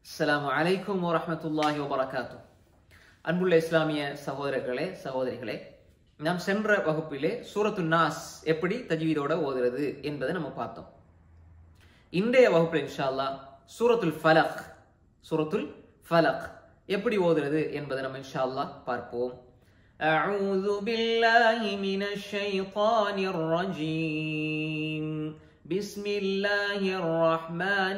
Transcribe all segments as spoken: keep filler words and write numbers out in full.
Assalamu alaikum wa rahmatullahi wa barakatuh. அன்புள்ள இஸ்லாமிய சகோதரர்களே சகோதரிகளே, நாம் சென்ற வகுப்பிலே சூரத்து நாஸ் எப்படி தஜ்வீதோட ஓதுறது என்பதை நம்ம பார்த்தோம். இன்றைய வகுப்பில் இன்ஷா அல்லாஹ் சூரத்துல் ஃபலக் சூரத்துல் ஃபலக் எப்படி ஓதுறது என்பதை நம்ம இன்ஷா அல்லாஹ் பார்ப்போம். அஊது பில்லாஹி மினஷ் ஷைத்தானிர் ரஜீம். بسم الله الرحمن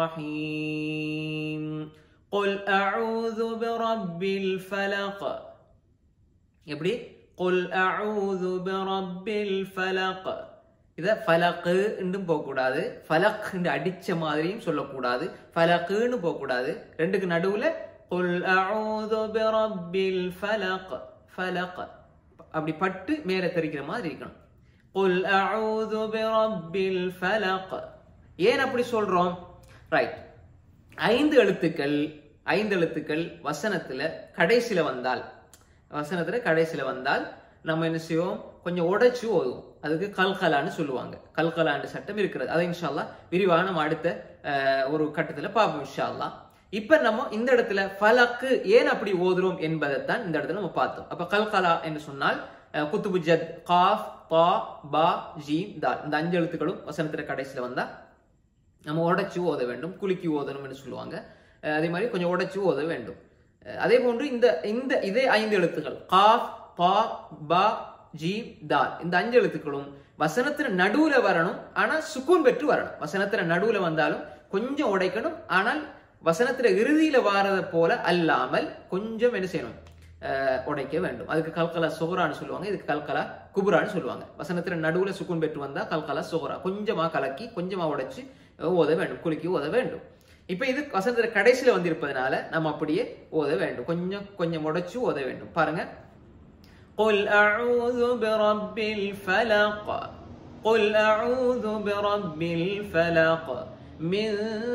الرحيم. قل أعوذ برب الفلق. எப்படி قل أعوذ برب الفلق. இத ஃபலக் என்றும் போக கூடாது, ஃபலக் என்று அடிச்ச மாதிரியும் சொல்லக்கூடாது, ஃபலக்னு போக கூடாது. ரெண்டுக்கு நடுவுல قل أعوذ برب الفلق ஃபலக் அப்படி பட்டு மேல தெரிக்கிற மாதிரி இருக்கணும். قل أعوذ برب الفلق. ஏன் அப்படி சொல்றோம்? ரைட், ஐந்து எழுத்துக்கள் ஐந்து எழுத்துக்கள் வசனத்துல கடைசியில வந்தால் வசனத்துல கடைசியில வந்தால் நம்ம என்ன செய்வோம், கொஞ்சம் உடைச்சு ஓதுவோம். அதுக்கு கல்கலான்னு சொல்லுவாங்க. கல்கலான்னு சட்டம் இருக்கிறது. அதை இன்ஷா அல்லாஹ் விரிவாக நம்ம அடுத்த ஒரு கட்டத்துல பார்ப்போம் இன்ஷா அல்லாஹ். இப்ப நம்ம இந்த இடத்துல ஃபலக்கு ஏன் அப்படி ஓதுறோம் என்பதைத்தான் இந்த இடத்துல நம்ம பார்த்தோம். அப்ப கல்கலா என்று சொன்னால் குத்துபு ஜத், காஃப், தா, பா, ஜீம், தால், இந்த அஞ்சு எழுத்துக்களும் வசனத்துல கடைசியில வந்தா நம்ம உடைச்சு ஓத வேண்டும், குலுக்கி ஓதணும் என்று சொல்லுவாங்க. அதே மாதிரி கொஞ்சம் உடைச்சு ஓத வேண்டும். அதே போன்று இந்த இந்த இதே ஐந்து எழுத்துக்கள் காஃப், பா, பா, ஜீம், தால், இந்த அஞ்சு எழுத்துக்களும் வசனத்துல நடுவுல வரணும். ஆனா சுக்கூன் பெற்று வரணும். வசனத்துல நடுவுல வந்தாலும் கொஞ்சம் உடைக்கணும். ஆனால் வசனத்துல இறுதியில வாரத போல அல்லாமல் கொஞ்சம் என்ன செய்யணும், உடைக்க வேண்டும். அதுக்கு கல்கலா சுகரான்னு சொல்லுவாங்க, இதுக்கு கல்கலா குபுரான்னு சொல்லுவாங்க. வசனத்துல நடுவுல சுக்குன் பெற்று வந்தா கல்கலா சுகரா, கொஞ்சமா கலக்கி கொஞ்சமா உடைச்சு ஓத வேண்டும், குலுக்கி ஓத வேண்டும். இப்ப இது வசனத்துல கடைசியில வந்திருப்பதனால நம்ம அப்படியே ஓத வேண்டும், கொஞ்சம் கொஞ்சம் உடைச்சு ஓத வேண்டும். பாருங்க, قل أعوذ برب الفلق قل أعوذ برب الفلق من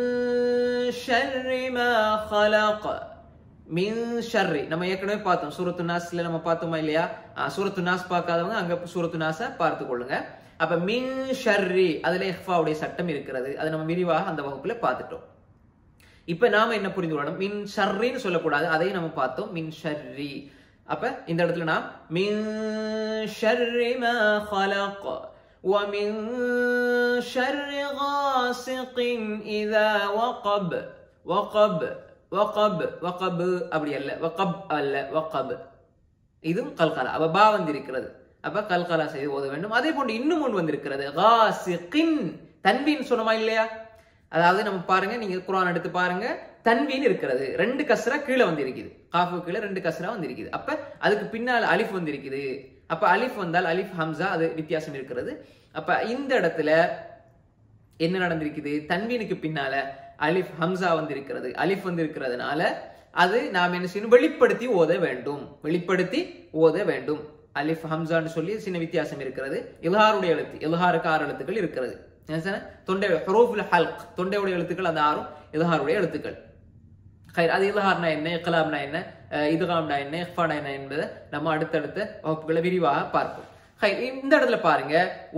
شر ما خلق. மின் ஷர்ரி நம்ம ஏற்கனவே பார்த்தோம். சூரத்து நாஸ்ல நம்ம பார்த்தோமா இல்லையா? சூரத்து நாஸ் பார்க்காதவங்க அங்க சூரத்து நாஸ பார்த்து கொள்ளுங்க. அப்ப மின் ஷர்ரி அதுல இஃபாவுடைய சட்டம் இருக்கிறது. அதை நம்ம விரிவாக அந்த வகுப்புல பார்த்துட்டோம். இப்ப நாம என்ன புரிந்து கொள்ளணும், மின் ஷர்ரின்னு சொல்லக்கூடாது, அதையும் நம்ம பார்த்தோம். மின் ஷர்ரி, அப்ப இந்த இடத்துல நாம் மின் ஷர்ரி மா خلق ومن شر غاسق إذا وقب وقب வகப் வகப் அப்படி அல்ல, வகப் அல்ல, வகப். இதுவும் கல்கலா. அப்ப பா வந்திருக்கிறது, அப்ப கல்கலா செய்து ஓத வேண்டும். அதே போன்று இன்னும் ஒன்று வந்திருக்கிறது, காசிகின். தன்வீன் சொன்னமா இல்லையா? அதாவது நம்ம பாருங்க, நீங்க குர்ஆன் எடுத்து பாருங்க, தன்வீன் இருக்கிறது, ரெண்டு கஸ்ரா கீழே வந்திருக்குது, காஃபு கீழே ரெண்டு கஸ்ரா வந்திருக்குது. அப்ப அதுக்கு பின்னால் அலிஃப் வந்திருக்குது. அப்ப அலிஃப் வந்தால் அலிஃப் ஹம்சா, அது வித்தியாசம் இருக்கிறது. அப்ப இந்த இடத்துல என்ன நடந்திருக்குது, தன்வீனுக்கு பின்னால அலிஃப் ஹம்சா வந்திருக்கிறது. அலிஃப் வந்திருக்கிறதுனால அது நாம் என்ன செய்யணும், வெளிப்படுத்தி ஓத வேண்டும், வெளிப்படுத்தி ஓத வேண்டும். அலிஃப் ஹம்சான்னு சொல்லி சின்ன வித்தியாசம் இருக்கிறது. இல்ஹாருடைய எழுத்து, இல்ஹாருக்கு ஆறு எழுத்துக்கள் இருக்கிறது. தொண்டை ஹுரூஃபுல் ஹல்க், தொண்டையுடைய எழுத்துக்கள் அந்த ஆறும் இல்ஹாருடைய எழுத்துக்கள். அது இல்ஹார்னா என்ன, இக்லாம்னா என்ன, இதுகாம்னா என்ன, இஃபானா என்ன என்பதை நம்ம அடுத்தடுத்த வகுப்புகளை விரிவாக பார்ப்போம். இந்த இடத்துல பாருங்க,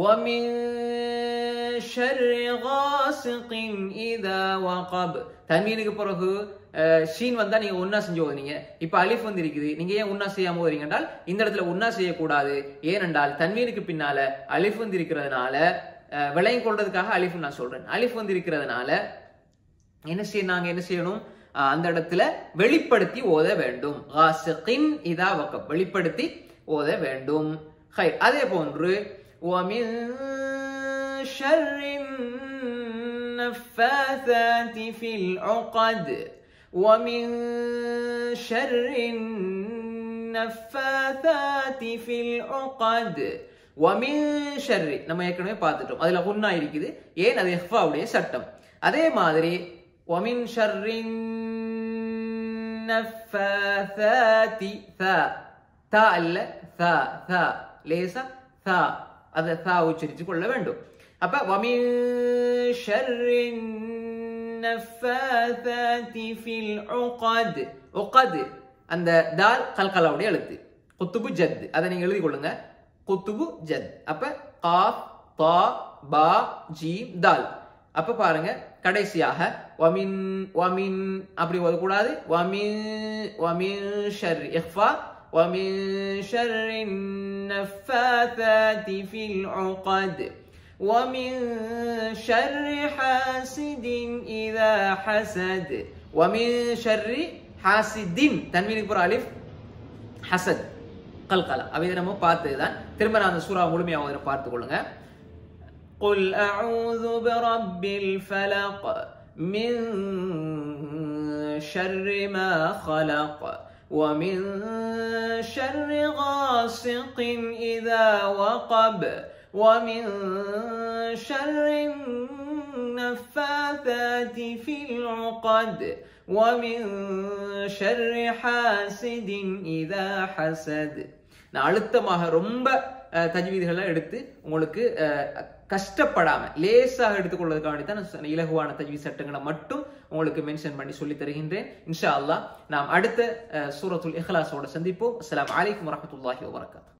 தன்வீனுக்கு பிறகு ஷீன் வந்தா நீங்க ஒன்னா செஞ்சு ஓதுனீங்க. இப்ப அலிஃப் வந்து இருக்குது, நீங்க ஏன் ஒன்னா செய்யாம ஓதுறீங்க என்றால் இந்த இடத்துல ஒன்னா செய்யக்கூடாது. ஏனென்றால் தன்வீனுக்கு பின்னால அலிஃப் வந்து இருக்கிறதுனால, விளையும் கொள்றதுக்காக அலிஃப் நான் சொல்றேன். அலிஃப் வந்து இருக்கிறதுனால என்ன செய்ய நாங்க என்ன செய்யணும், அந்த இடத்துல வெளிப்படுத்தி ஓத வேண்டும். வெளிப்படுத்தி ஓத வேண்டும். அதே போன்று ومن شر النفاثات في العقد ومن شر النفاثات في العقد ومن شر நம்ம ஏற்கனவே பார்த்துட்டோம். அதுல குன்னா இருக்குது. ஏன்? அது இஃபாவுடைய சட்டம். அதே மாதிரி ومن شر النفاثات ثا ثا அல்ல ثا ثا லேசா தா, அத தா உச்சரித்து கொள்ள வேண்டும். அப்ப ومن شر النفاثات في العقد. உقد அந்த தால் கல்கலாவுடைய எழுத்து, குத்துபு ஜத், அதை நீங்க எழுதி கொள்ளுங்க, குத்துபு ஜத். அப்ப காஃப், தா, பா, ஜீம், தால். அப்ப பாருங்க, கடைசியாக வமின் வமின் அப்படி ஓதக்கூடாது. வமின் வமின் ஷர்ரி இஃபா வமின் ஷர்ரின் நஃபாதாதி ஃபில் உகத் ومن شر حاسد إذا حسد ومن شر حاسد தன்வீனுக்கு பிறகு அலிஃப் ஹசத் கல்கலா. அவை நம்ம பார்த்ததுதான். திரும்ப நான் அந்த சூரா முழுமையாக பார்த்து கொள்ளுங்க. قل أعوذ برب الفلق من شر ما خلق ومن شر غاسق إذا وقب ومن شر النفاثات في العقد ومن شر حاسد إذا حسد. நான் அழுத்தமாக ரொம்ப தஜ்வீதுகளை எடுத்து உங்களுக்கு கஷ்டப்படாம லேசாக எடுத்துக்கொள்வதற்காக தான் இலகுவான தஜ்வீத் சட்டங்களை மட்டும் உங்களுக்கு மென்ஷன் பண்ணி சொல்லி தருகின்றேன். இன்ஷா அல்லாஹ் நாம் அடுத்த சூரத்துல் இஹ்லாஸோட சந்திப்போம். அஸ்ஸலாமு அலைக்கும் வரஹ்மத்துல்லாஹி வபரகாத்துஹு.